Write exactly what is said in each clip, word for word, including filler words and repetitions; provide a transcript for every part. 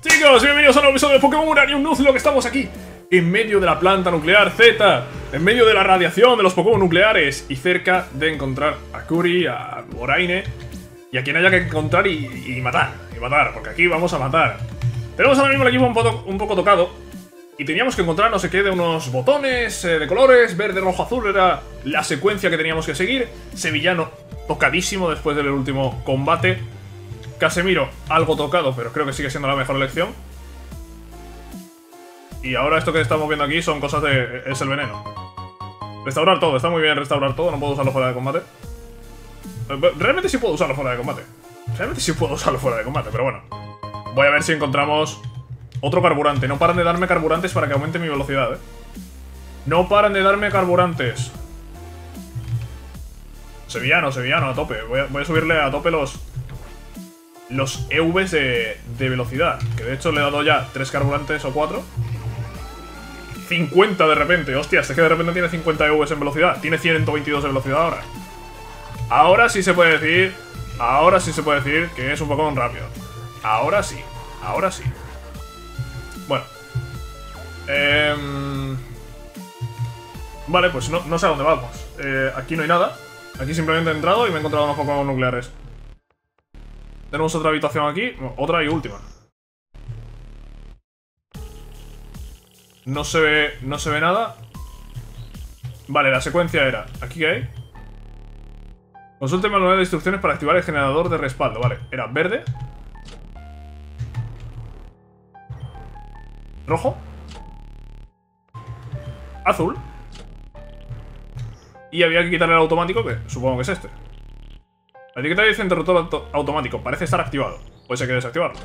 Chicos, bienvenidos a un nuevo episodio de Pokémon Uranium Nuzlocke. Que estamos aquí, en medio de la planta nuclear Z, en medio de la radiación de los Pokémon nucleares y cerca de encontrar a Curi, a Boraine y a quien haya que encontrar y, y matar, y matar, porque aquí vamos a matar. Tenemos ahora mismo el equipo un poco, un poco tocado y teníamos que encontrar no sé qué de unos botones eh, de colores, verde, rojo, azul, era la secuencia que teníamos que seguir. Sevillano tocadísimo después del último combate. Casemiro, algo tocado, pero creo que sigue siendo la mejor elección. Y ahora esto que estamos viendo aquí son cosas de... es el veneno. Restaurar todo, está muy bien restaurar todo, no puedo usarlo fuera de combate. Realmente sí puedo usarlo fuera de combate. Realmente sí puedo usarlo fuera de combate, pero bueno. Voy a ver si encontramos otro carburante. No paran de darme carburantes para que aumente mi velocidad, eh. No paran de darme carburantes. Sevillano, sevillano, a tope. Voy a, voy a subirle a tope los... Los E Vs de, de velocidad. Que de hecho le he dado ya tres carburantes o cuatro. cincuenta de repente. Hostias, es que de repente tiene cincuenta E Vs en velocidad. Tiene ciento veintidós de velocidad ahora. Ahora sí se puede decir. Ahora sí se puede decir que es un Pokémon rápido. Ahora sí. Ahora sí. Bueno. Eh, vale, pues no, no sé a dónde vamos. Eh, aquí no hay nada. Aquí simplemente he entrado y me he encontrado unos Pokémon nucleares. Tenemos otra habitación aquí, otra y última. No se ve, no se ve nada. Vale, la secuencia era, ¿aquí qué hay? Consulte el manual de instrucciones para activar el generador de respaldo. Vale, era verde, rojo, azul, y había que quitarle el automático, que supongo que es este. La etiqueta dice interruptor auto automático. Parece estar activado. Puede ser que desactivarlo.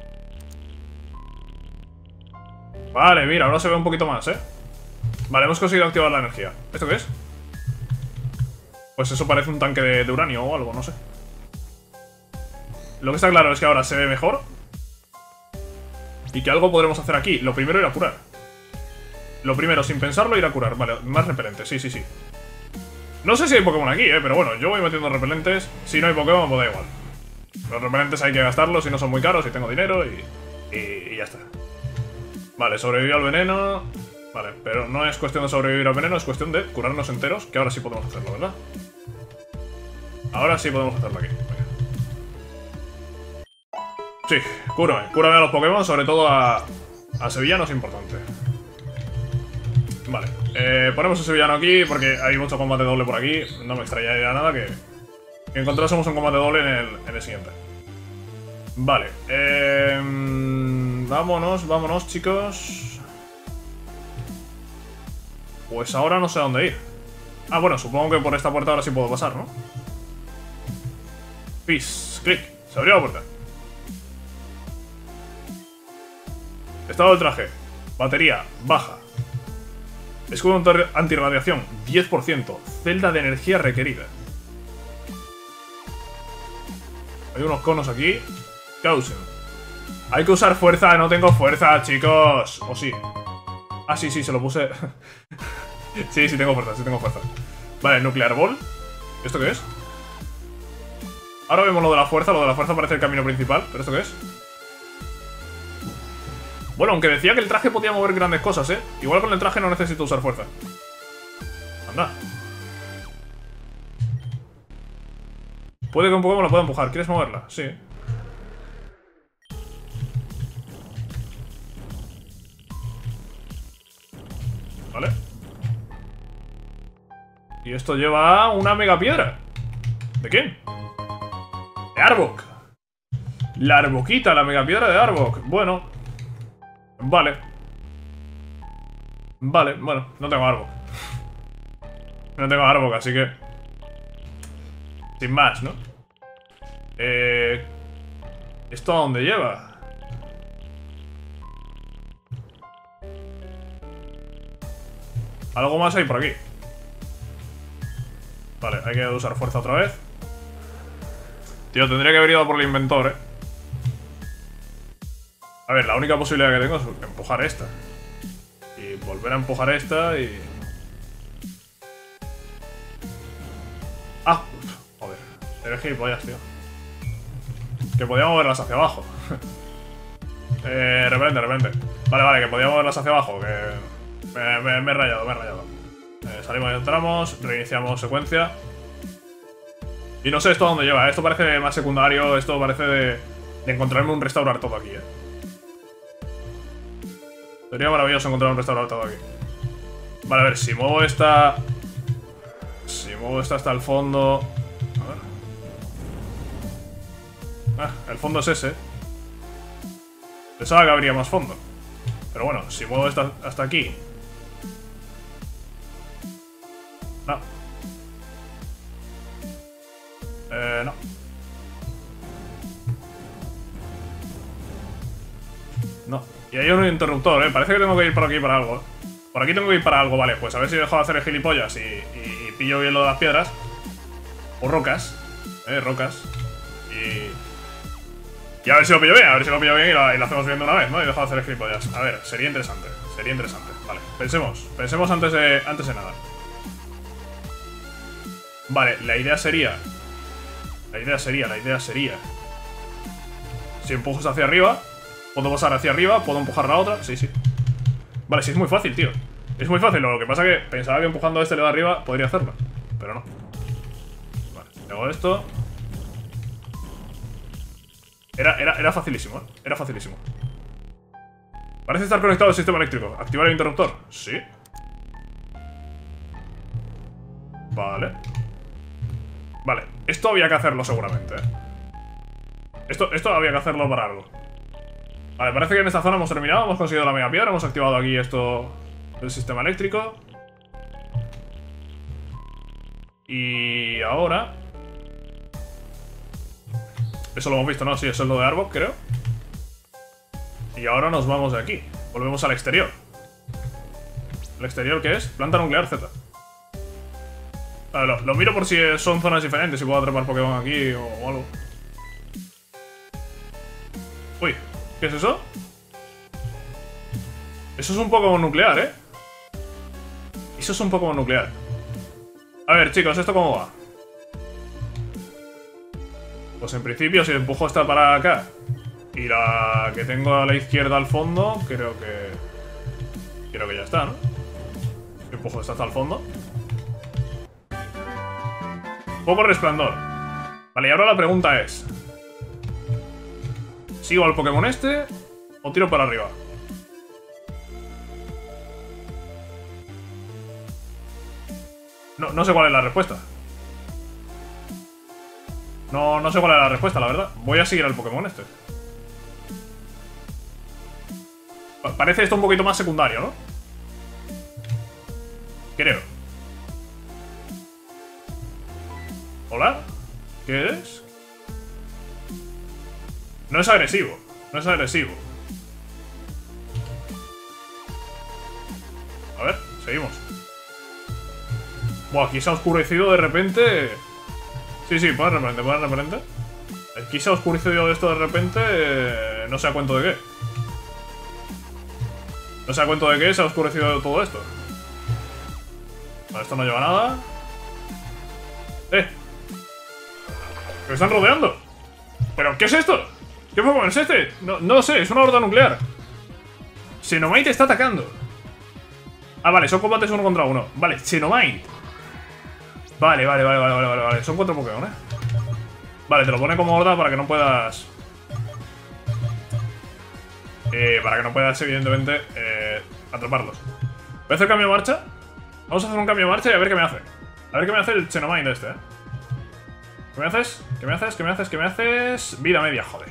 Vale, mira, ahora se ve un poquito más, ¿eh? Vale, hemos conseguido activar la energía. ¿Esto qué es? Pues eso parece un tanque de, de uranio o algo, no sé. Lo que está claro es que ahora se ve mejor. Y que algo podremos hacer aquí. Lo primero era curar. Lo primero, sin pensarlo, ir a curar. Vale, más repelente, sí, sí, sí. No sé si hay Pokémon aquí, eh, pero bueno, yo voy metiendo repelentes. Si no hay Pokémon, pues da igual. Los repelentes hay que gastarlos si no son muy caros, si tengo dinero y, y, y ya está. Vale, sobreviví al veneno. Vale, pero no es cuestión de sobrevivir al veneno, es cuestión de curarnos enteros, que ahora sí podemos hacerlo, ¿verdad? Ahora sí podemos hacerlo aquí. Venga. Sí, cúrame, cúrame a los Pokémon, sobre todo a, a Sevillano es importante. Vale, eh, ponemos a Sevillano aquí porque hay mucho combate doble por aquí. No me extrañaría nada que, que encontrásemos un combate doble en el, en el siguiente. Vale, eh, vámonos, vámonos, chicos. Pues ahora no sé a dónde ir. Ah, bueno, supongo que por esta puerta ahora sí puedo pasar, ¿no? Peace, clic, se abrió la puerta. Estado del traje, batería, baja. Escudo antirradiación, diez por ciento. Celda de energía requerida. Hay unos conos aquí. Caution. Hay que usar fuerza, no tengo fuerza, chicos. O sí. Ah, sí, sí, se lo puse. Sí, sí tengo fuerza, sí tengo fuerza. Vale, Nuclear Ball. ¿Esto qué es? Ahora vemos lo de la fuerza. Lo de la fuerza parece el camino principal. ¿Pero esto qué es? Bueno, aunque decía que el traje podía mover grandes cosas, ¿eh? Igual con el traje no necesito usar fuerza. Anda. Puede que un Pokémon lo pueda empujar. ¿Quieres moverla? Sí. Vale. Y esto lleva a una mega piedra. ¿De quién? De Arbok. La Arboquita, la mega piedra de Arbok. Bueno. Vale. Vale, bueno, no tengo Arbok. No tengo Arbok, así que... sin más, ¿no? Eh... ¿Esto a dónde lleva? Algo más hay por aquí. Vale, hay que usar fuerza otra vez. Tío, tendría que haber ido por el inventor, eh. A ver, la única posibilidad que tengo es empujar esta. Y volver a empujar esta y... Ah, joder. Eres gilipollas, tío. Que podía moverlas hacia abajo. Eh, repente, repente. Vale, vale, que podíamos moverlas hacia abajo. Que me, me, me he rayado, me he rayado. Eh, salimos y entramos, reiniciamos secuencia. Y no sé esto a dónde lleva. Esto parece más secundario. Esto parece de, de encontrarme un restaurar todo aquí, eh. Sería maravilloso encontrar un restaurar todo aquí. Vale, a ver, si muevo esta... Si muevo esta hasta el fondo... A ver. Ah, el fondo es ese. Pensaba que habría más fondo. Pero bueno, si muevo esta hasta aquí... No. Eh, no. No. Y hay un interruptor, eh. Parece que tengo que ir por aquí para algo, eh. Por aquí tengo que ir para algo, vale. Pues a ver si dejo de hacer el gilipollas y, y, y pillo bien lo de las piedras. O rocas. Eh, rocas. Y... Y a ver si lo pillo bien, a ver si lo pillo bien y lo, y lo hacemos bien de una vez, ¿no? Y dejo de hacer el gilipollas. A ver, sería interesante. Sería interesante. Vale, pensemos. Pensemos antes de, antes de nada. Vale, la idea sería... La idea sería, la idea sería... Si empujas hacia arriba, puedo pasar hacia arriba, puedo empujar la otra. Sí, sí. Vale, sí, es muy fácil, tío. Es muy fácil, lo que pasa es que pensaba que empujando a este le de arriba podría hacerlo. Pero no. Vale, hago esto. Era, era, era facilísimo, ¿eh? Era facilísimo. Parece estar conectado al sistema eléctrico. ¿Activar el interruptor? Sí. Vale. Vale, esto había que hacerlo seguramente, ¿eh? Esto, esto había que hacerlo para algo. Vale, parece que en esta zona hemos terminado. Hemos conseguido la mega piedra. Hemos activado aquí esto del sistema eléctrico. Y ahora... Eso lo hemos visto, ¿no? Sí, eso es lo de Arbok, creo. Y ahora nos vamos de aquí. Volvemos al exterior. ¿El exterior qué es? Planta nuclear Z. Vale, lo, lo miro por si son zonas diferentes. Si puedo atrapar Pokémon aquí o, o algo. Uy, ¿qué es eso? Eso es un Pokémon nuclear, ¿eh? Eso es un Pokémon nuclear. A ver, chicos, ¿esto cómo va? Pues en principio, si empujo esta para acá y la que tengo a la izquierda al fondo, creo que... Creo que ya está, ¿no? Empujo esta hasta el fondo. Poco resplandor. Vale, y ahora la pregunta es... ¿Sigo al Pokémon este o tiro para arriba? No, no sé cuál es la respuesta. No, no sé cuál es la respuesta, la verdad. Voy a seguir al Pokémon este. Parece esto un poquito más secundario, ¿no? Creo. ¿Hola? ¿Qué es? No es agresivo. No es agresivo. A ver, seguimos. Buah, aquí se ha oscurecido de repente. Sí, sí, pon repelente, pon repelente. Aquí se ha oscurecido esto de repente. eh, No sé a cuento de qué. No sé a cuento de qué se ha oscurecido todo esto. Vale, esto no lleva nada. ¡Eh! ¡Que me están rodeando! ¿Pero qué es esto? ¿Qué Pokémon es este? No, no lo sé, es una horda nuclear. Xenomite está atacando. Ah, vale, son combates uno contra uno. Vale, Xenomite. Vale, vale, vale, vale, vale, vale. Son cuatro Pokémon, ¿eh? Vale, te lo pone como horda para que no puedas... Eh, para que no puedas, evidentemente, eh, atraparlos. Voy a hacer cambio de marcha. Vamos a hacer un cambio de marcha y a ver qué me hace. A ver qué me hace el Xenomite este, ¿eh? ¿Qué me haces? ¿Qué me haces? ¿Qué me haces? ¿Qué me haces? Vida media, joder.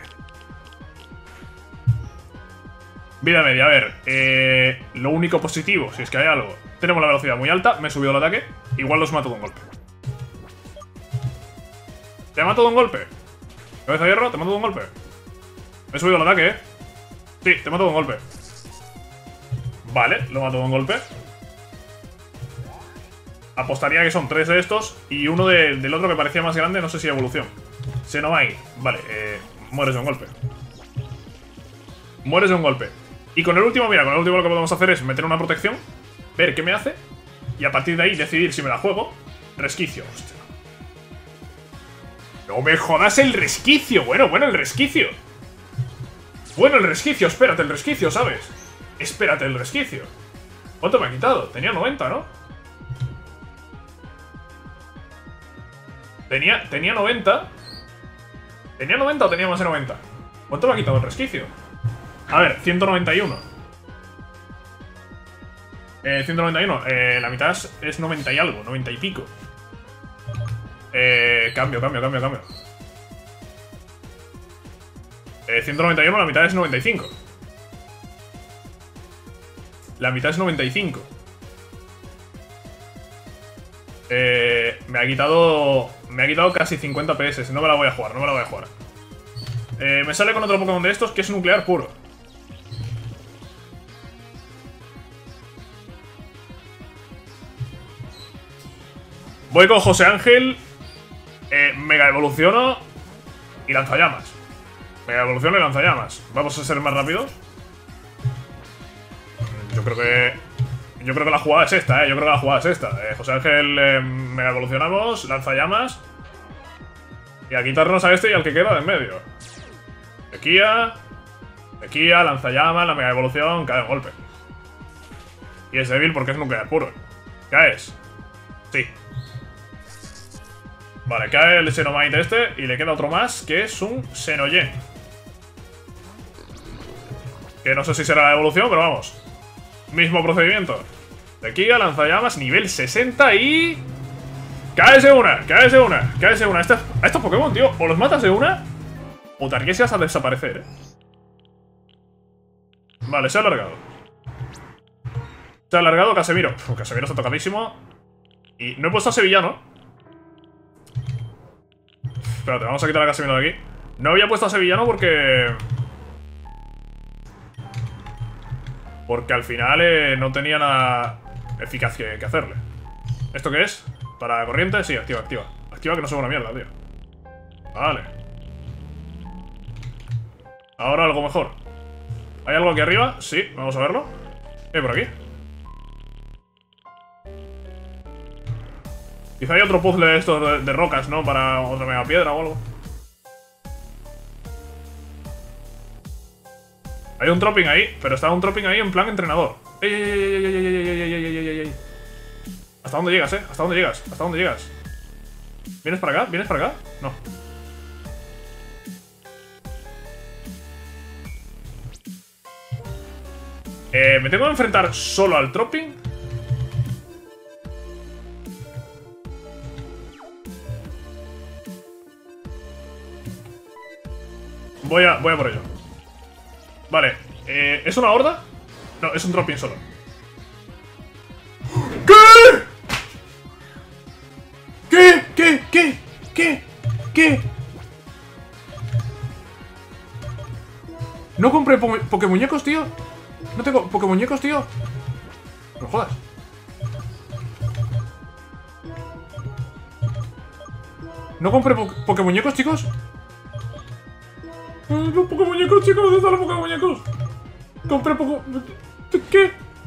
Vida media, a ver. Eh, lo único positivo, si es que hay algo. Tenemos la velocidad muy alta, me he subido el ataque. Igual los mato de un golpe. ¿Te mato de un golpe? Cabeza de hierro, te mato de un golpe. Me he subido el ataque, eh. Sí, te mato de un golpe. Vale, lo mato de un golpe. Apostaría que son tres de estos y uno de, del otro que parecía más grande, no sé si evolución. Xenomite. Vale, eh, mueres de un golpe. Mueres de un golpe. Y con el último, mira, con el último lo que podemos hacer es meter una protección, ver qué me hace y a partir de ahí decidir si me la juego. Resquicio, hostia. No me jodas el resquicio. Bueno, bueno, el resquicio. Bueno, el resquicio, espérate, el resquicio, ¿sabes? Espérate, el resquicio. ¿Cuánto me ha quitado? Tenía noventa, ¿no? Tenía, tenía noventa. ¿Tenía noventa o tenía más de noventa? ¿Cuánto me ha quitado el resquicio? A ver, ciento noventa y uno. Eh, ciento noventa y uno. Eh, la mitad es, es noventa y algo, noventa y pico. Eh, cambio, cambio, cambio, cambio. Eh, ciento noventa y uno, la mitad es noventa y cinco. La mitad es noventa y cinco. Eh, me ha quitado... Me ha quitado casi cincuenta P S. No me la voy a jugar, no me la voy a jugar. Eh, me sale con otro Pokémon de estos que es nuclear puro. Voy con José Ángel. eh, Mega evoluciono y lanzallamas. Mega evoluciono y lanzallamas. Vamos a ser más rápidos. Yo creo que... Yo creo que la jugada es esta, eh. Yo creo que la jugada es esta. Eh, José Ángel, eh, mega evolucionamos, lanzallamas. Y a quitarnos a este y al que queda de en medio. Sequía. Sequía, lanzallamas, la mega evolución, cae de golpe. Y es débil porque es nuclear puro. ¿Caes? Sí. Vale, cae el Xenomite este y le queda otro más que es un Xenoyen. Que no sé si será la evolución, pero vamos. Mismo procedimiento. Sequía, lanzallamas, nivel sesenta y... ¡Cáese una! ¡Cáese una! ¡Cáese una! Este, a estos Pokémon, tío, o los matas de una o te arriesgas a desaparecer, eh. Vale, se ha alargado. Se ha alargado Casemiro. Uf, Casemiro está tocadísimo. Y no he puesto a Sevillano. Espérate, vamos a quitar a Casemiro de aquí. No había puesto a Sevillano porque... Porque al final eh, no tenía nada eficaz que, que hacerle. ¿Esto qué es? ¿Para corriente? Sí, activa, activa. Activa que no se una mierda, tío. Vale. Ahora algo mejor. ¿Hay algo aquí arriba? Sí, vamos a verlo. ¿Qué hay por aquí? Quizá hay otro puzzle de estos de, de rocas, ¿no? Para otra mega piedra o algo. Hay un dropping ahí, pero está un dropping ahí en plan entrenador. ¡Ey, ey, ey, ey, ey, ey, ey, ey, ey, ey, ey! ¿Hasta dónde llegas, eh? ¿Hasta dónde llegas? ¿Hasta dónde llegas? ¿Vienes para acá? ¿Vienes para acá? No. Eh, ¿me tengo que enfrentar solo al dropping? Voy a, voy a por ello. Vale, eh, ¿es una horda? No, es un dropping solo. ¿Qué? ¿Qué? ¿Qué? ¿Qué? ¿Qué? ¿Qué? No compré po Pokémuñecos, tío. No tengo Pokémuñecos, tío. No jodas. ¿No compré po Pokémuñecos, chicos? Los Pokémuñecos, chicos, ¿dónde están los Pokémuñecos? Compré poco... ¿Qué?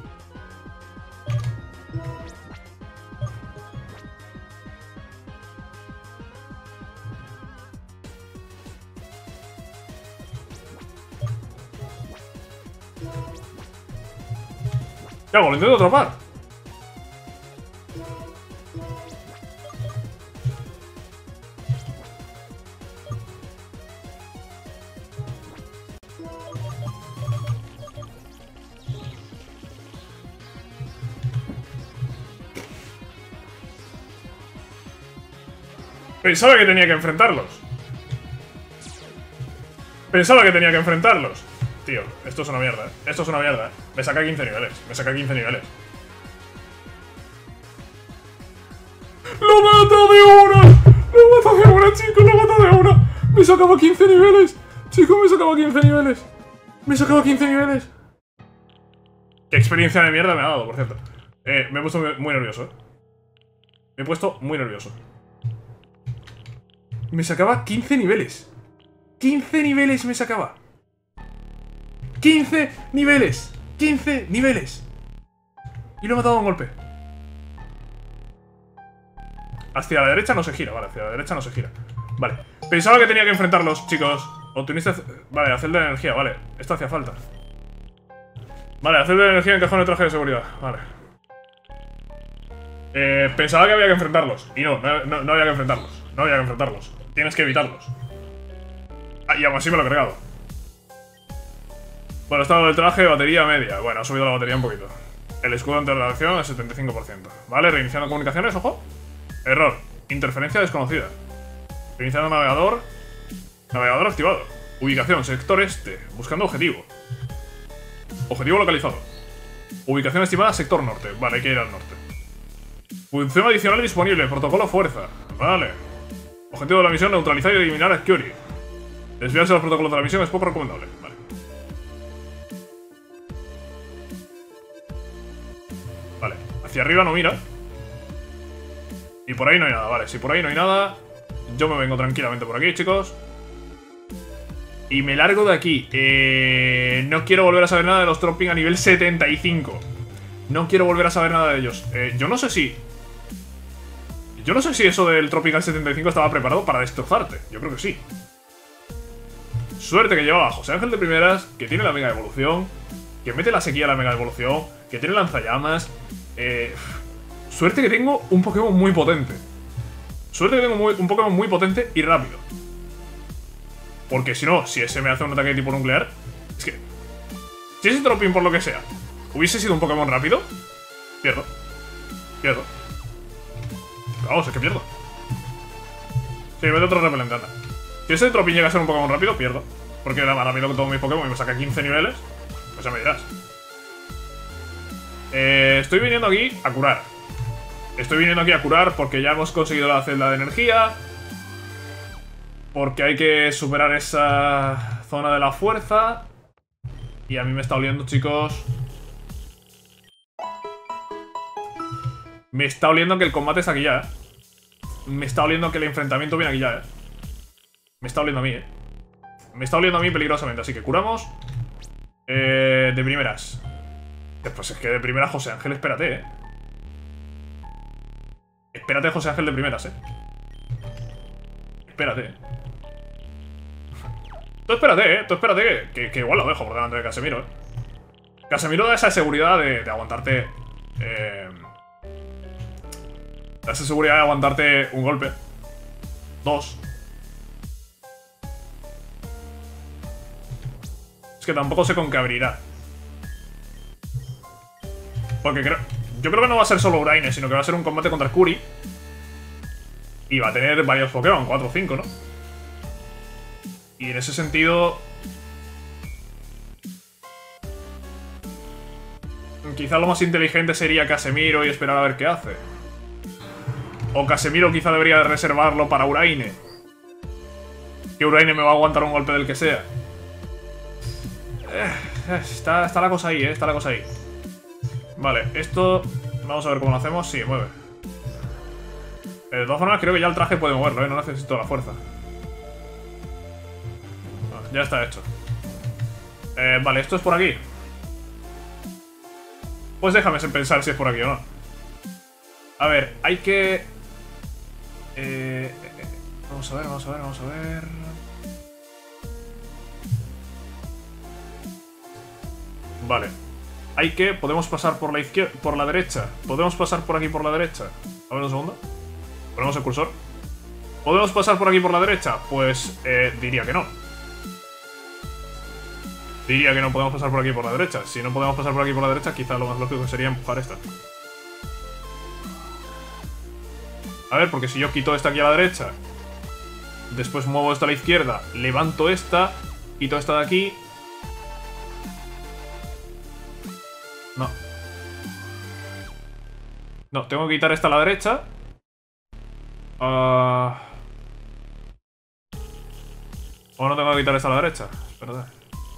¿Qué hago? ¿Lo intento atrapar? Pensaba que tenía que enfrentarlos. Pensaba que tenía que enfrentarlos. Tío, esto es una mierda, ¿eh? Esto es una mierda, ¿eh? Me saca quince niveles. Me saca quince niveles. ¡Lo mato de una! ¡Lo mato de una, chicos! ¡Lo mato de una! Me sacaba quince niveles. Chicos, me sacaba quince niveles. Me sacaba quince niveles. Qué experiencia de mierda me ha dado, por cierto. Eh, me he puesto muy nervioso, ¿eh? Me he puesto muy nervioso. Me sacaba quince niveles. quince niveles me sacaba. quince niveles. quince niveles. Y lo he matado a un golpe. Hacia la derecha no se gira, vale. Hacia la derecha no se gira. Vale. Pensaba que tenía que enfrentarlos, chicos. Obtuviste... Vale, hacer de energía, vale. Esto hacía falta. Vale, hacer de energía encajado en el traje de seguridad. Vale. Eh, pensaba que había que enfrentarlos. Y no, no, no, no había que enfrentarlos. No había que enfrentarlos. Tienes que evitarlos. Ah, y aún así me lo he cargado. Bueno, estado del traje, batería media. Bueno, ha subido la batería un poquito. El escudo ante la reacción al setenta y cinco por ciento. Vale, reiniciando comunicaciones, ojo. Error. Interferencia desconocida. Reiniciando navegador. Navegador activado. Ubicación, sector este. Buscando objetivo. Objetivo localizado. Ubicación estimada, sector norte. Vale, hay que ir al norte. Función adicional disponible. Protocolo fuerza. Vale. Objetivo de la misión, neutralizar y eliminar a Kyori. Desviarse de los protocolos de la misión es poco recomendable. Vale. Vale. Hacia arriba no mira. Y por ahí no hay nada. Vale, si por ahí no hay nada, yo me vengo tranquilamente por aquí, chicos. Y me largo de aquí. Eh, no quiero volver a saber nada de los Tropping a nivel setenta y cinco. No quiero volver a saber nada de ellos. Eh, yo no sé si... Yo no sé si eso del Tropical setenta y cinco estaba preparado para destrozarte. Yo creo que sí. Suerte que llevaba a José Ángel de primeras, que tiene la mega evolución, que mete la sequía a la mega evolución, que tiene lanzallamas. Eh, suerte que tengo un Pokémon muy potente. Suerte que tengo muy, un Pokémon muy potente y rápido. Porque si no, si ese me hace un ataque de tipo nuclear... Es que... Si ese Tropping, por lo que sea, hubiese sido un Pokémon rápido, pierdo. Pierdo. Vamos, es que pierdo. Sí, mete otro repelente, anda. Si ese Tropping llega a ser un Pokémon rápido, pierdo. Porque era más rápido que todos mis Pokémon y me saca quince niveles. Pues ya me dirás. Eh, estoy viniendo aquí a curar. Estoy viniendo aquí a curar porque ya hemos conseguido la celda de energía. Porque hay que superar esa zona de la fuerza. Y a mí me está oliendo, chicos. Me está oliendo que el combate está aquí ya, eh. Me está oliendo que el enfrentamiento viene aquí ya, eh. Me está oliendo a mí, eh. Me está oliendo a mí peligrosamente, así que curamos. Eh, de primeras. Pues es que de primeras, José Ángel, espérate, eh. Espérate, José Ángel, de primeras, eh. Espérate. Tú espérate, eh. Tú espérate que, que, que igual lo dejo por delante de Casemiro, eh. Casemiro da esa seguridad de, de aguantarte. Eh. Da esa seguridad de aguantarte un golpe. Dos. Es que tampoco sé con qué abrirá. Porque creo... Yo creo que no va a ser solo Uraine, sino que va a ser un combate contra Kuri. Y va a tener varios Pokémon, cuatro o cinco, ¿no? Y en ese sentido... Quizá lo más inteligente sería Casemiro y esperar a ver qué hace. O Casemiro quizá debería de reservarlo para Uraine. Que Uraine me va a aguantar un golpe del que sea. Eh, está, está la cosa ahí, eh. Está la cosa ahí. Vale, esto... Vamos a ver cómo lo hacemos. Sí, mueve. Eh, de todas formas, creo que ya el traje puede moverlo, ¿eh? No necesito la fuerza. No, ya está hecho. Eh, vale, esto es por aquí. Pues déjame pensar si es por aquí o no. A ver, hay que... Eh, eh, vamos a ver, vamos a ver, vamos a ver... Vale. Hay que... Podemos pasar por la izquierda... Por la derecha. Podemos pasar por aquí por la derecha. A ver un segundo. Ponemos el cursor. ¿Podemos pasar por aquí por la derecha? Pues... Eh, diría que no. Diría que no podemos pasar por aquí por la derecha. Si no podemos pasar por aquí por la derecha, quizá lo más lógico sería empujar esta. A ver, porque si yo quito esta aquí a la derecha, después muevo esta a la izquierda, levanto esta, quito esta de aquí... No. No, tengo que quitar esta a la derecha. Uh... O no tengo que quitar esta a la derecha. Espérate.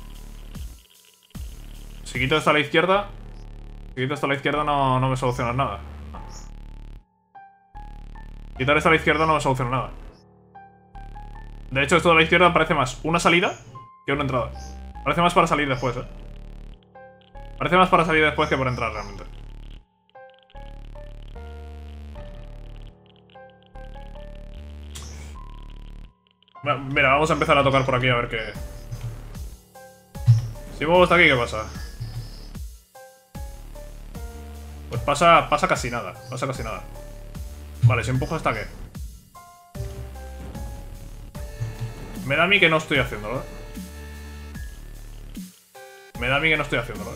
Si quito esta a la izquierda... Si quito esta a la izquierda no, no me soluciona nada. Quitar esta a la izquierda no me soluciona nada. De hecho, esto de la izquierda parece más una salida que una entrada. Parece más para salir después, eh. Parece más para salir después que para entrar realmente. Mira, vamos a empezar a tocar por aquí a ver qué... Si muevo hasta aquí, ¿qué pasa? Pues pasa, pasa casi nada, pasa casi nada. Vale, si empujo hasta qué. Me da a mí que no estoy haciéndolo, ¿eh? Me da a mí que no estoy haciéndolo, ¿eh?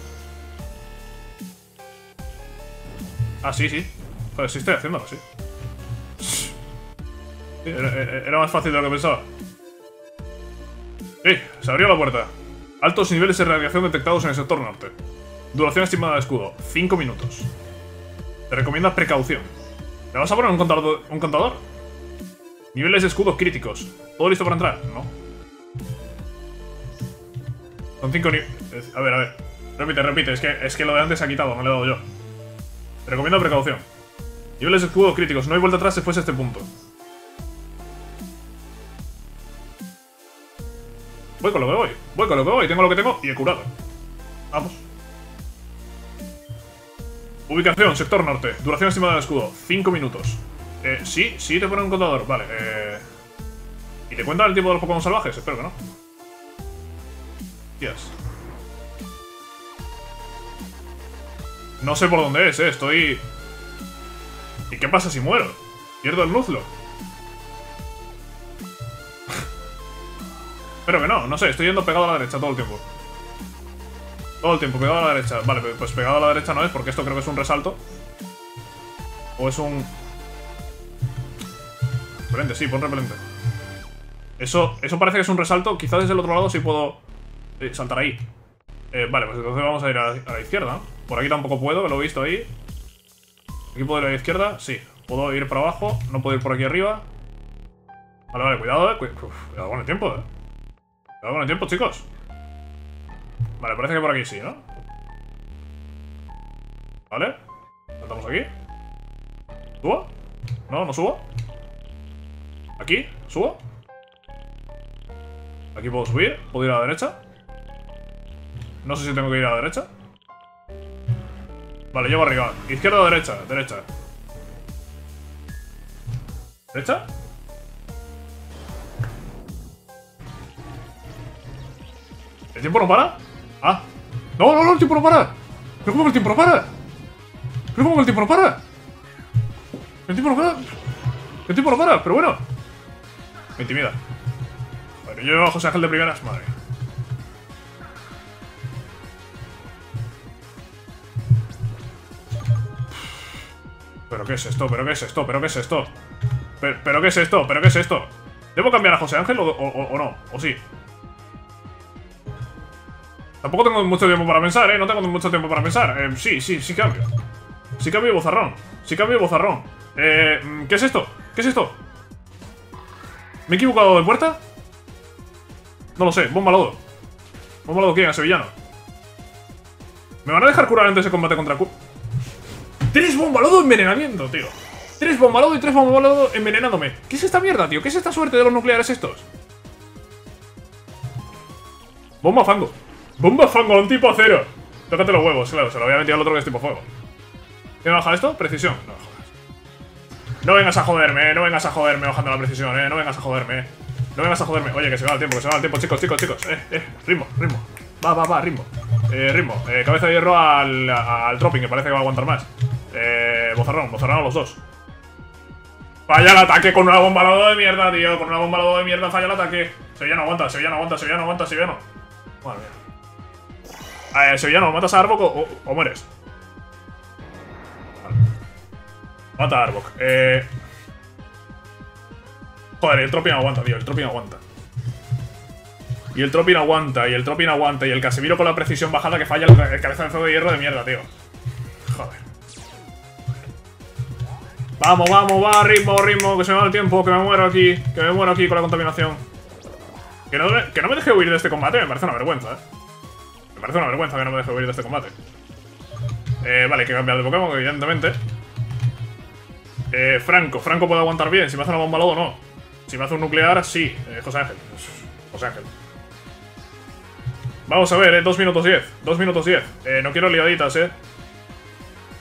Ah, sí, sí. Joder, sí estoy haciéndolo, sí. Sí, era, era más fácil de lo que pensaba. Sí, se abrió la puerta. Altos niveles de radiación detectados en el sector norte. Duración estimada de escudo, cinco minutos. Te recomienda precaución. ¿Me vas a poner un contador? ¿Un contador? Niveles de escudo críticos. ¿Todo listo para entrar? No. Son cinco niveles. A ver, a ver. Repite, repite. Es que, es que lo de antes se ha quitado, no le he dado yo. Te recomiendo precaución. Niveles de escudo críticos. No hay vuelta atrás si fuese este punto. Voy con lo que voy. Voy con lo que voy. Tengo lo que tengo y he curado. Vamos. Ubicación, sector norte. Duración estimada del escudo, cinco minutos. Eh, sí, sí te pone un contador. Vale, eh... ¿Y te cuentan el tiempo de los Pokémon salvajes? Espero que no. Tías. No sé por dónde es, eh. Estoy... ¿Y qué pasa si muero? Pierdo el Nuzlocke. Espero que no, no sé. Estoy yendo pegado a la derecha todo el tiempo. Todo el tiempo, pegado a la derecha. Vale, pues pegado a la derecha no es, porque esto creo que es un resalto. O es un... Repelente, sí, pon repelente. Eso, eso parece que es un resalto. Quizás desde el otro lado sí puedo eh, saltar ahí. Eh, vale, pues entonces vamos a ir a, a la izquierda, ¿no? Por aquí tampoco puedo, que lo he visto ahí. ¿Aquí puedo ir a la izquierda? Sí. Puedo ir para abajo, no puedo ir por aquí arriba. Vale, vale, cuidado, eh. Uf, cuidado con el tiempo, eh. Cuidado con el tiempo, chicos. Vale, parece que por aquí sí, ¿no? Vale. Saltamos aquí. ¿Subo? No, no subo. Aquí, subo. Aquí puedo subir. ¿Puedo ir a la derecha? No sé si tengo que ir a la derecha. Vale, llego arriba. Izquierda o derecha, derecha. ¿Derecha? ¿El tiempo no para? Ah. No, no, no, el tiempo no para. ¿Pero cómo que el tiempo no para? ¿Pero cómo que el tiempo no para? El tiempo no para. El tiempo no para, pero bueno. Me intimida. Bueno, yo llevo a José Ángel de primeras, madre. ¿Pero qué es esto? ¿Pero qué es esto? ¿Pero qué es esto? ¿Pero, pero qué es esto? ¿Pero qué es esto? ¿Debo cambiar a José Ángel o, o, o no? ¿O sí? Tampoco tengo mucho tiempo para pensar, ¿eh? No tengo mucho tiempo para pensar. Eh, sí, sí, sí cambio. Sí cambio bozarrón. Sí cambio bozarrón. Eh, ¿qué es esto? ¿Qué es esto? ¿Me he equivocado de puerta? No lo sé. Bomba lodo. ¿Bomba lodo quién? ¿A Sevillano? ¿Me van a dejar curar antes de combate contra Q? ¡Tres bomba lodo envenenamiento, tío! Tres bomba lodo y tres bomba lodo envenenándome. ¿Qué es esta mierda, tío? ¿Qué es esta suerte de los nucleares estos? Bomba fango. Bomba fango, un tipo acero. Tócate los huevos, claro. Se lo había metido al otro que es tipo fuego. ¿Quién baja esto? Precisión. No jodas. No vengas a joderme, no vengas a joderme bajando la precisión, eh. No vengas a joderme. No vengas a joderme. Oye, que se va el tiempo, que se va el tiempo, chicos, chicos, chicos. Eh, eh. Ritmo, ritmo. Va, va, va, ritmo. Eh, ritmo. Eh, cabeza de hierro al, al dropping, que parece que va a aguantar más. Eh, bozarrón, bozarrón a los dos. Falla el ataque con una bomba lodo de mierda, tío. Con una bomba lodo de mierda falla el ataque. Sevillano aguanta, Sevillano aguanta, Sevillano aguanta, Sevillano. Madre mía. Eh, Sevillano, ¿matas a Arbok o, o, o mueres? Vale. Mata a Arbok. Eh... Joder, el Tropin aguanta, tío. El Tropin aguanta. Y el Tropin aguanta, y el Tropin aguanta. Y el Casemiro con la precisión bajada que falla el, el cabezazo de hierro de mierda, tío. Joder. Vamos, vamos, va, ritmo, ritmo. Que se me va el tiempo, que me muero aquí. Que me muero aquí con la contaminación. Que no, que no me deje huir de este combate, me parece una vergüenza, eh. Me parece una vergüenza que no me deje huir de este combate. Eh, vale, hay que cambiar de Pokémon, evidentemente. Eh, Franco, Franco puede aguantar bien. Si me hace una bomba lodo, no. Si me hace un nuclear, sí. Eh, José Ángel. José Ángel. Vamos a ver, eh. dos minutos diez. dos minutos diez. Eh, no quiero liaditas, eh.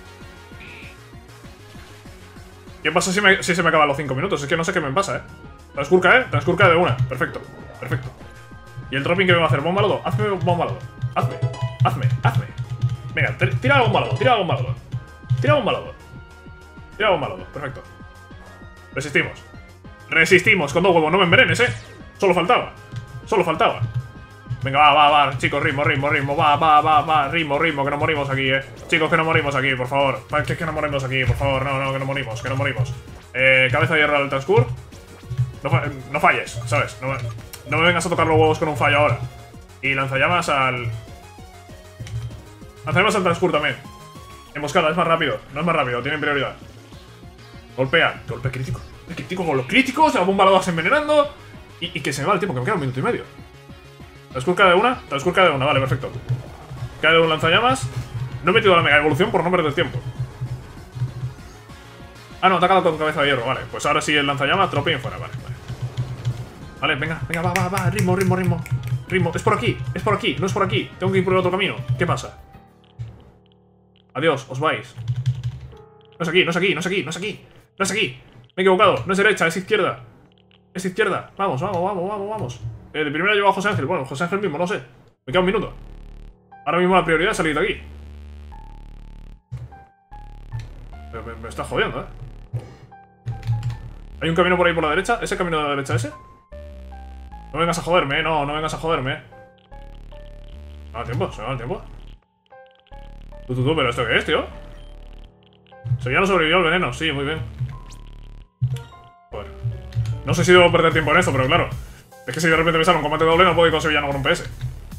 ¿Qué pasa si, me, si se me acaban los cinco minutos? Es que no sé qué me pasa, eh. Transcurca, ¿eh? Transcurca de una. Perfecto. Perfecto. ¿Y el dropping que me va a hacer? Bomba lodo. Hazme bomba lodo. Hazme. Hazme. Hazme. Venga, tira la bomba lodo. Tira la bomba lodo. Tira la bomba lodo. Tira la bomba lodo. Perfecto. Resistimos. Resistimos con dos huevos. No me envenenes, ¿eh? Solo faltaba. Solo faltaba. Venga, va, va, va. Chicos, ritmo, ritmo, ritmo. Va, va, va, va. Ritmo, ritmo. Que no morimos aquí, ¿eh? Chicos, que no morimos aquí, por favor. Que es que no morimos aquí, por favor. No, no, que no morimos. Que no morimos. Eh, cabeza de hierro al transcur. No, no falles, ¿sabes? No, no me vengas a tocar los huevos con un fallo ahora. Y lanzallamas al... Lanzallamas al transcur también. Emboscada, es más rápido. No es más rápido, tienen prioridad. Golpea. Golpe crítico. El crítico con los críticos. La bomba la vas envenenando. Y, y que se me va el tiempo, que me queda un minuto y medio. Transcur cae de una. Transcur cae de una, vale, perfecto. Cae de un lanzallamas. No he metido la mega evolución por no perder tiempo. Ah, no, atacado con cabeza de hierro, vale. Pues ahora sí el lanzallamas, dropping fuera, vale, vale. Vale, venga, venga, va, va, va, ritmo, ritmo, ritmo. Ritmo, es por aquí, es por aquí, no es por aquí. Tengo que ir por el otro camino. ¿Qué pasa? Adiós, os vais. No es aquí, no es aquí, no es aquí, no es aquí. No es aquí. Me he equivocado, no es derecha, es izquierda. Es izquierda. Vamos, vamos, vamos, vamos, vamos. Eh, de primera llevo a José Ángel. Bueno, José Ángel mismo, no sé. Me queda un minuto. Ahora mismo la prioridad es salir de aquí. Me, me, me está jodiendo, eh. Hay un camino por ahí por la derecha. ¿Ese camino de la derecha ese? No vengas a joderme, eh. No, no vengas a joderme, eh. ¿Se me va el tiempo? ¿Se me va el tiempo? Tú, tú, tú, pero ¿esto qué es, tío? Sevillano sobrevivió al veneno. Sí, muy bien. Joder. No sé si debo perder tiempo en esto, pero claro. Es que si de repente me sale un combate doble, no puedo ir con Sevillano con un P S.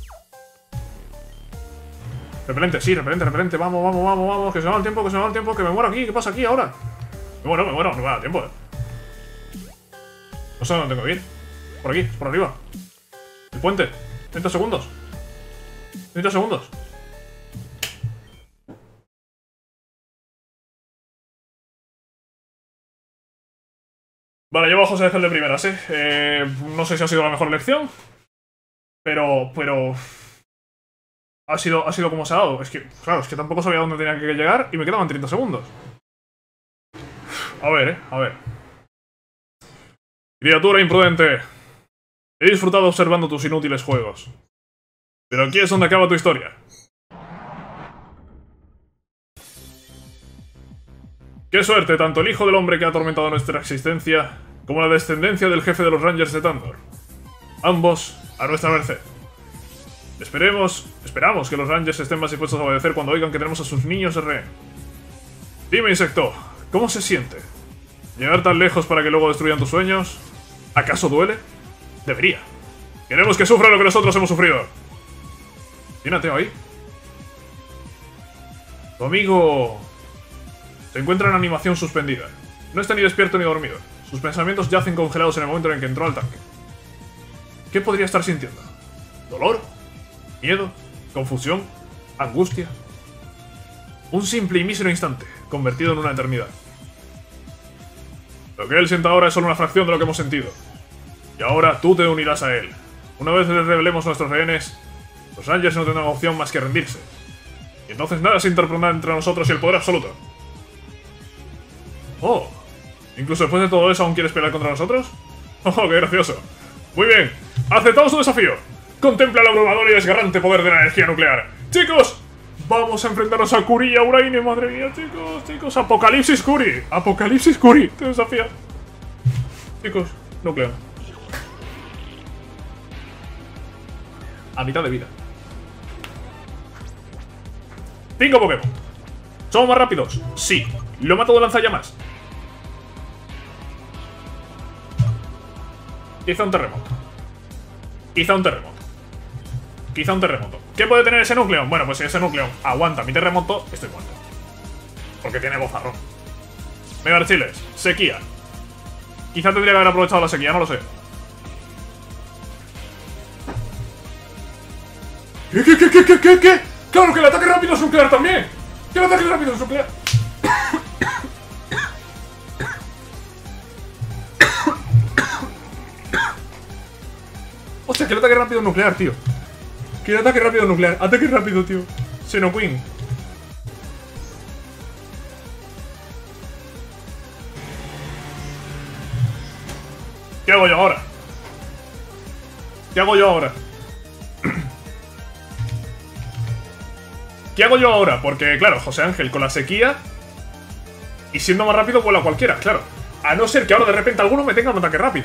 Repelente, sí, repelente, repelente. Vamos, vamos, vamos, vamos. Que se me va el tiempo, que se me va el tiempo. Que me muero aquí. ¿Qué pasa aquí ahora? Me muero, me muero. No me da tiempo, eh. No sé dónde tengo que ir. Por aquí, por arriba. El puente. treinta segundos. treinta segundos. Vale, llevo a José Ángel de primeras, ¿eh? ¿eh? No sé si ha sido la mejor elección. Pero, pero... Ha sido, ha sido como se ha dado. Es que, claro, es que tampoco sabía dónde tenía que llegar y me quedaban treinta segundos. A ver, eh, a ver. Criatura imprudente. He disfrutado observando tus inútiles juegos. Pero aquí es donde acaba tu historia. Qué suerte, tanto el hijo del hombre que ha atormentado nuestra existencia, como la descendencia del jefe de los Rangers de Tandor. Ambos a nuestra merced. Esperemos, esperamos que los Rangers estén más dispuestos a obedecer cuando oigan que tenemos a sus niños de rehén. Dime, insecto, ¿cómo se siente? ¿Llegar tan lejos para que luego destruyan tus sueños? ¿Acaso duele? Debería. Queremos que sufra lo que nosotros hemos sufrido. ¿Tiene Ateo ahí? Tu amigo... se encuentra en animación suspendida. No está ni despierto ni dormido. Sus pensamientos yacen congelados en el momento en que entró al tanque. ¿Qué podría estar sintiendo? ¿Dolor? ¿Miedo? ¿Confusión? ¿Angustia? Un simple y mísero instante, convertido en una eternidad. Lo que él siente ahora es solo una fracción de lo que hemos sentido. Y ahora tú te unirás a él. Una vez les revelemos nuestros rehenes, los Rangers no tendrán opción más que rendirse. Y entonces nada se interpondrá entre nosotros y el poder absoluto. Oh, ¿incluso después de todo eso aún quieres pelear contra nosotros? Oh, qué gracioso. Muy bien, aceptamos tu desafío. Contempla el abrumador y desgarrante poder de la energía nuclear. ¡Chicos! Vamos a enfrentarnos a Curi y a Uraine, madre mía, chicos, chicos. Apocalipsis Curi. Apocalipsis Curi. Te desafía. Chicos, núcleo. A mitad de vida. Cinco Pokémon. ¿Somos más rápidos? Sí. Lo mato de lanzallamas. Quizá un terremoto. Quizá un terremoto. Quizá un terremoto. ¿Qué puede tener ese núcleo? Bueno, pues si ese núcleo aguanta mi terremoto, estoy muerto. Porque tiene bozarrón. Megarchiles. Sequía. Quizá tendría que haber aprovechado la sequía, no lo sé. ¿Qué, qué, qué, qué, qué, qué, qué? ¡Claro que el ataque rápido es nuclear también! ¡Que el ataque rápido es nuclear! O sea, que el ataque rápido es nuclear, tío. Que el ataque rápido es nuclear. Ataque rápido, tío. Xenoqueen. ¿Qué ¿Qué hago yo ahora? ¿Qué hago yo ahora? ¿Qué hago yo ahora? Porque, claro, José Ángel con la sequía y siendo más rápido vuela cualquiera, claro. A no ser que ahora de repente alguno me tenga un ataque rápido.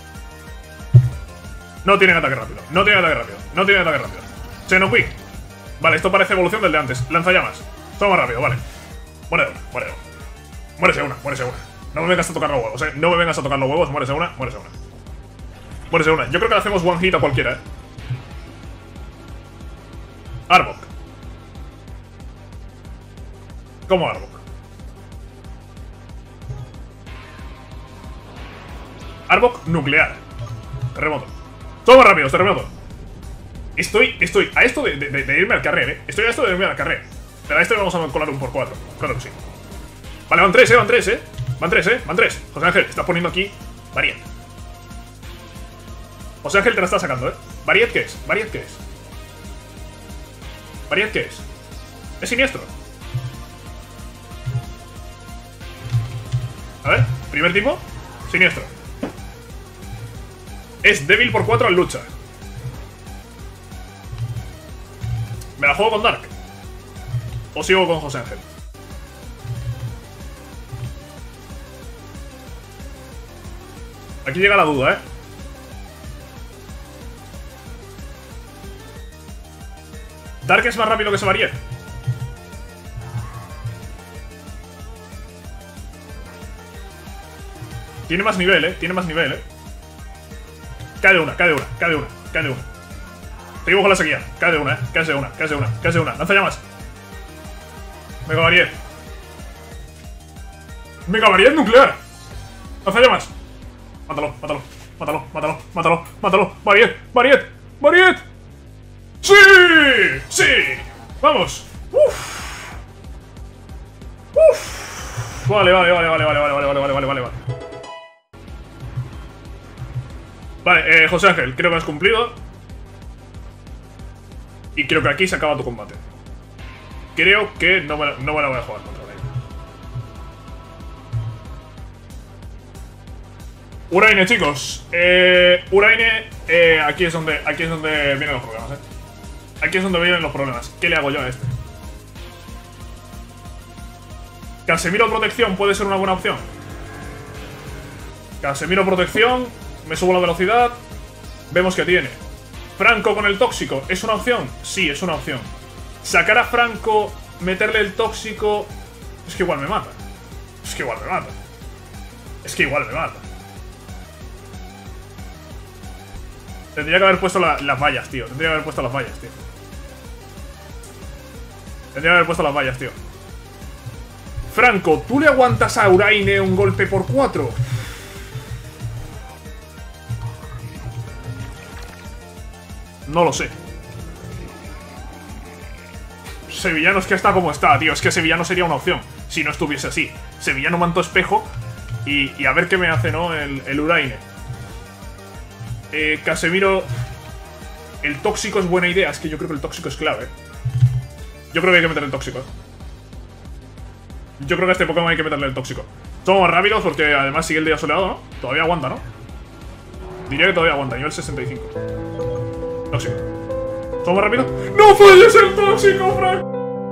No tienen ataque rápido, no tienen ataque rápido, no tienen ataque rápido. Xenoquick. Vale, esto parece evolución del de antes. Lanzallamas. Todo más rápido, vale. Muere una, muere una. Muérese una, muérese una. No me vengas a tocar los huevos, eh. No me vengas a tocar los huevos, muérese una, muérese una. Muérese una. Yo creo que le hacemos one hit a cualquiera, eh. Arbok. ¿Cómo Arbok? Arbok nuclear. Terremoto. Todo más rápido, terremoto. Estoy, estoy a esto de, de, de irme al carrer, eh. Estoy a esto de irme al carrer. Pero a esto le vamos a colar un por cuatro. Claro que sí. Vale, van tres, eh, van tres, eh. Van tres, eh, van tres. José Ángel, estás poniendo aquí Variet. José Ángel te la está sacando, eh. ¿Variet qué es? ¿Variet qué es? ¿Variet qué es? Es siniestro. A ver, primer tipo. Siniestro. Es débil por cuatro al lucha. ¿Me la juego con Dark? ¿O sigo con José Ángel? Aquí llega la duda, ¿eh? Dark es más rápido que ese Variet. Tiene más nivel, ¿eh? Tiene más nivel, ¿eh? Cae de una, cae de una, cae de una, cae de una. Seguimos con la sequía. Cae de una, ¿eh? Cae de una, cae de una, cae de una. Lanza llamas. Mega Variet. Mega Variet nuclear. Lanza llamas. Mátalo, mátalo, mátalo, mátalo, mátalo, mátalo. Variet, Variet, Variet. ¡Sí! ¡Sí! ¡Vamos! ¡Uf! ¡Uf! Vale, vale, vale, vale, vale, vale, vale, vale, vale, vale, vale. Vale, eh, José Ángel, creo que has cumplido. Y creo que aquí se acaba tu combate. Creo que no me, no me la voy a jugar contra él. Uraine, chicos. Eh, Uraine, eh, aquí es donde, aquí es donde vienen los problemas, eh. Aquí es donde vienen los problemas. ¿Qué le hago yo a este? Casemiro protección puede ser una buena opción. Casemiro protección. Me subo la velocidad. Vemos que tiene. Franco con el tóxico. ¿Es una opción? Sí, es una opción. Sacar a Franco, meterle el tóxico. Es que igual me mata. Es que igual me mata. Es que igual me mata. Tendría que haber puesto la, las vallas, tío. Tendría que haber puesto las vallas, tío. Tendría que haber puesto las vallas, tío. Franco, ¿tú le aguantas a Uraine un golpe por cuatro? No lo sé. Sevillano es que está como está, tío. Es que Sevillano sería una opción si no estuviese así. Sevillano manto espejo y, y a ver qué me hace, ¿no? El, el Uraine. Eh, Casemiro. El tóxico es buena idea. Es que yo creo que el tóxico es clave. Yo creo que hay que meterle el tóxico. Yo creo que a este Pokémon hay que meterle el tóxico. Somos más rápidos porque además sigue el día soleado, ¿no? Todavía aguanta, ¿no? Diría que todavía aguanta. Nivel sesenta y cinco. Tóxico. ¿Somos más rápidos? ¡No falles el tóxico, Frank!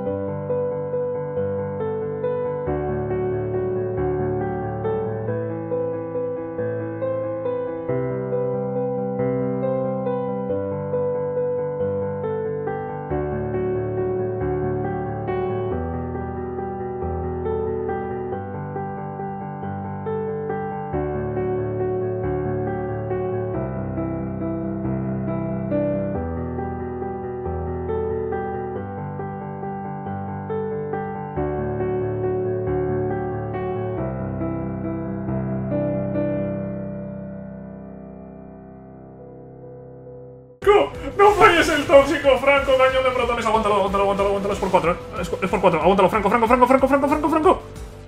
¡No falles el tóxico, Franco! Cañón de protones. Aguántalo, aguántalo, aguántalo, aguántalo. Es por cuatro, ¿eh? Es, es por cuatro. Aguántalo, Franco, Franco, Franco, Franco, Franco, Franco, Franco.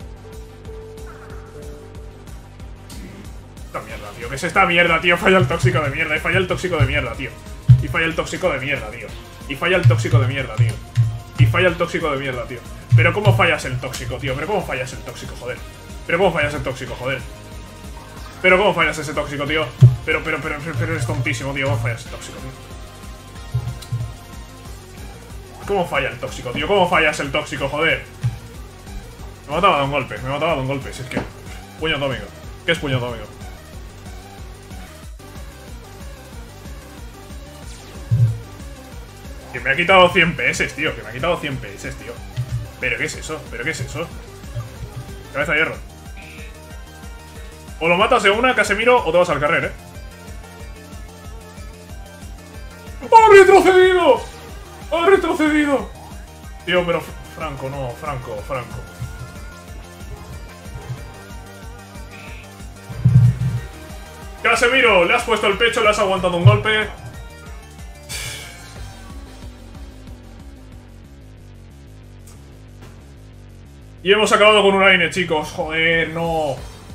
Esta mierda, tío. ¿Qué es esta mierda, tío? Falla el tóxico de mierda. Y falla el tóxico de mierda, tío. Y falla el tóxico de mierda, tío. Y falla el tóxico de mierda, tío. Y falla el tóxico de mierda, tío. Pero ¿cómo fallas el tóxico, tío? Pero ¿cómo fallas el tóxico, joder? Pero ¿cómo fallas el tóxico, joder? Pero ¿cómo fallas ese tóxico, tío? Pero, pero, pero, pero, pero eres tontísimo, tío. ¿Cómo fallas ese tóxico, tío? ¿Cómo falla el tóxico, tío? ¿Cómo fallas el tóxico, joder? Me mataba de un golpe, me mataba de un golpe. Si es que... Puño atómico. ¿Qué es puño atómico? Que me ha quitado cien P S, tío. Que me ha quitado cien P S, tío. ¿Pero qué es eso? ¿Pero qué es eso? Cabeza de hierro. O lo matas de una, Casemiro, o te vas al carrer, ¿eh? ¡Ha retrocedido! ¡Ha retrocedido! Tío, pero... Franco, no, Franco, Franco. Casemiro, le has puesto el pecho, le has aguantado un golpe. Y hemos acabado con Uraine, chicos. Joder, no.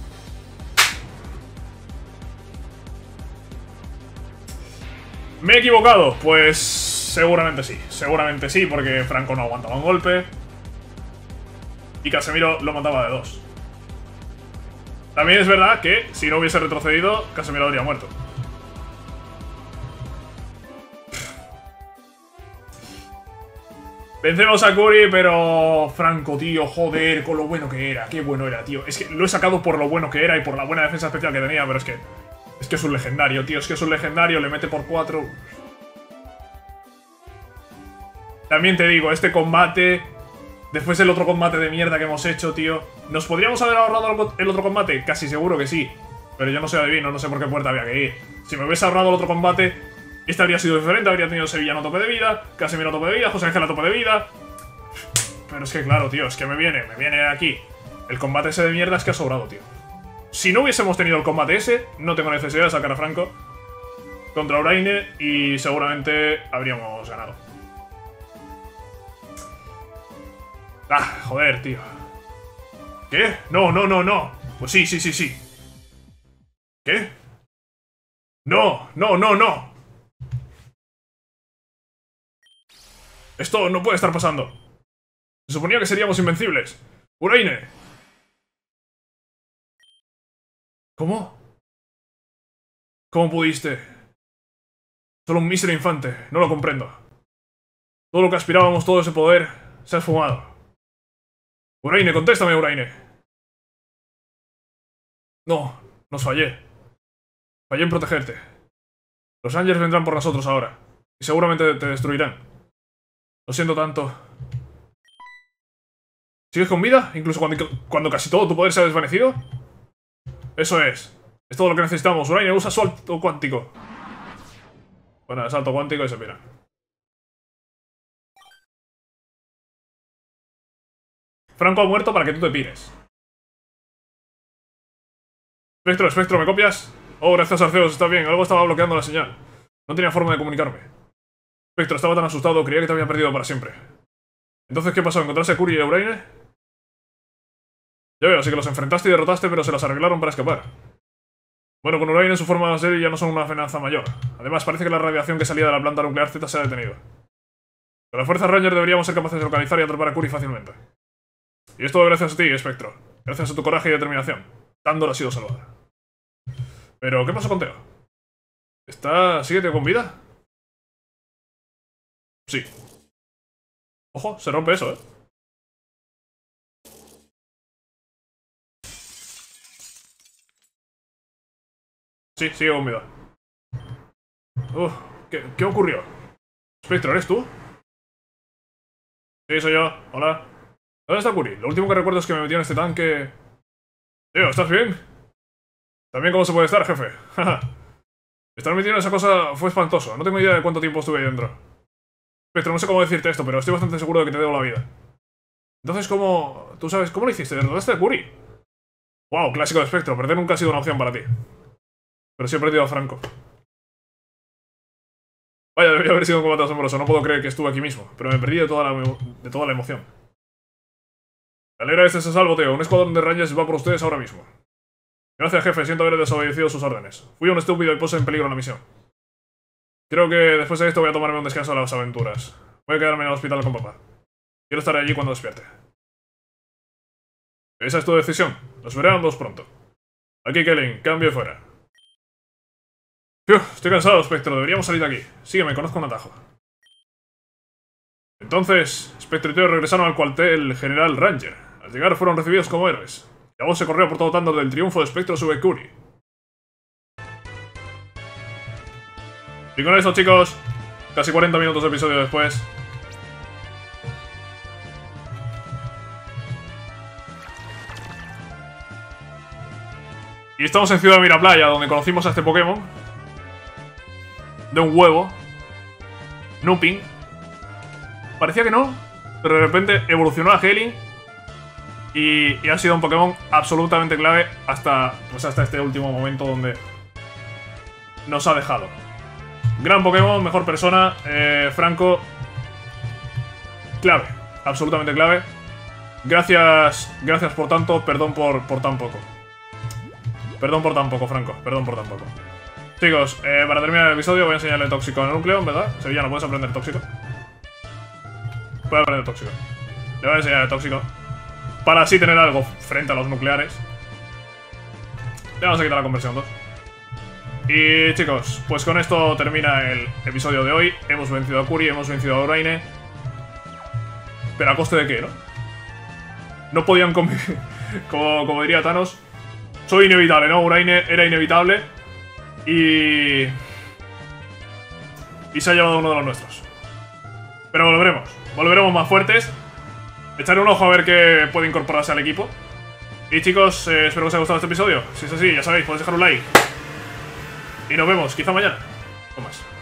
¿Me he equivocado? Pues seguramente sí. Seguramente sí, porque Franco no aguantaba un golpe. Y Casemiro lo mataba de dos. También es verdad que si no hubiese retrocedido, Casemiro habría muerto. Vencemos a Curry, pero... Franco, tío, joder, con lo bueno que era. Qué bueno era, tío. Es que lo he sacado por lo bueno que era y por la buena defensa especial que tenía, pero es que... Es que es un legendario, tío. Es que es un legendario, le mete por cuatro. También te digo, este combate... Después del otro combate de mierda que hemos hecho, tío... ¿Nos podríamos haber ahorrado el otro combate? Casi seguro que sí. Pero yo no soy adivino, no sé por qué puerta había que ir. Si me hubiese ahorrado el otro combate... Este habría sido diferente, habría tenido Sevillano a tope de vida, Casemiro a tope de vida, José Ángel a tope de vida. Pero es que claro, tío, es que me viene, me viene aquí. El combate ese de mierda es que ha sobrado, tío. Si no hubiésemos tenido el combate ese, no tengo necesidad de sacar a Franco contra Uraine y seguramente habríamos ganado. Ah, joder, tío. ¿Qué? No, no, no, no. Pues sí, sí, sí, sí. ¿Qué? No, no, no, no. Esto no puede estar pasando. Se suponía que seríamos invencibles. ¡Uraine! ¿Cómo? ¿Cómo pudiste? Solo un mísero infante. No lo comprendo. Todo lo que aspirábamos, todo ese poder, se ha esfumado. Uraine, contéstame, Uraine. No, nos fallé. Fallé en protegerte. Los Rangers vendrán por nosotros ahora. Y seguramente te destruirán. Lo siento tanto. ¿Sigues con vida? Incluso cuando, cuando casi todo tu poder se ha desvanecido. Eso es. Es todo lo que necesitamos. Uraine usa salto cuántico. Bueno, salto cuántico y se pira. Franco ha muerto para que tú te pires. Espectro, Espectro, ¿me copias? Oh, gracias, Arceus, está bien. Algo estaba bloqueando la señal. No tenía forma de comunicarme. Espectro, estaba tan asustado, creía que te había perdido para siempre. Entonces, ¿qué pasó? ¿Encontraste a Curry y a Uraine? Ya veo, así que los enfrentaste y derrotaste, pero se las arreglaron para escapar. Bueno, con Uraine su forma de ser ya no son una amenaza mayor. Además, parece que la radiación que salía de la planta nuclear Z se ha detenido. Con la Fuerza Ranger deberíamos ser capaces de localizar y atrapar a Curry fácilmente. Y es todo gracias a ti, Espectro. Gracias a tu coraje y determinación. Tandor ha sido salvada. Pero, ¿qué pasó con Teo? ¿Está... sigue Teo con vida? Sí. Ojo, se rompe eso, ¿eh? Sí, sigue con vida. Uf, ¿qué, ¿qué ocurrió? Spectro, ¿eres tú? Sí, soy yo. Hola. ¿Dónde está Curry? Lo último que recuerdo es que me metió en este tanque... Tío, ¿estás bien? ¿También cómo se puede estar, jefe? Estar metido en esa cosa fue espantoso. No tengo idea de cuánto tiempo estuve ahí dentro. Spectro, no sé cómo decirte esto, pero estoy bastante seguro de que te debo la vida. Entonces, ¿cómo...? ¿Tú sabes cómo lo hiciste? ¿Derrotaste a Curry? Wow, clásico de Spectro. Perder nunca ha sido una opción para ti. Pero sí he perdido a Franco. Vaya, debería haber sido un combate asombroso. No puedo creer que estuve aquí mismo. Pero me perdí de toda la, de toda la emoción. Me alegra que estés a salvo, Teo. Un escuadrón de Rangers va por ustedes ahora mismo. Gracias, jefe. Siento haber desobedecido sus órdenes. Fui un estúpido y puse en peligro la misión. Creo que después de esto voy a tomarme un descanso de las aventuras. Voy a quedarme en el hospital con papá. Quiero estar allí cuando despierte. Esa es tu decisión. Nos veremos pronto. Aquí, Kellen, cambio de fuera. Fiu, estoy cansado, Spectro, deberíamos salir de aquí. Sígueme, conozco un atajo. Entonces, Spectro y Teo regresaron al cuartel General Ranger. Al llegar fueron recibidos como héroes. La voz se corrió por todo Tandor del triunfo de Spectro sobre Curi. Y con eso, chicos, casi cuarenta minutos de episodio después. Y estamos en Ciudad Miraplaya, donde conocimos a este Pokémon. De un huevo. Nupin. Parecía que no, pero de repente evolucionó a Hailing. Y, y ha sido un Pokémon absolutamente clave hasta, pues hasta este último momento donde nos ha dejado. Gran Pokémon, mejor persona, eh, Franco. Clave, absolutamente clave. Gracias, gracias por tanto, perdón por, por tan poco. Perdón por tan poco, Franco, perdón por tan poco. Chicos, eh, para terminar el episodio voy a enseñarle tóxico en el núcleo, ¿verdad? Sevillano, ¿puedes aprender tóxico? Puedes aprender tóxico. Le voy a enseñar el tóxico para así tener algo frente a los nucleares. Le vamos a quitar la conversión dos. Y chicos, pues con esto termina el episodio de hoy. Hemos vencido a Curi, hemos vencido a Uraine. Pero ¿a coste de qué, no? No podían convivir. Como, como diría Thanos, soy inevitable, ¿no? Uraine era inevitable. Y... Y se ha llevado uno de los nuestros. Pero volveremos. Volveremos más fuertes. Echaré un ojo a ver qué puede incorporarse al equipo. Y chicos, eh, espero que os haya gustado este episodio. Si es así, ya sabéis, podéis dejar un like. Y nos vemos, quizá mañana o más.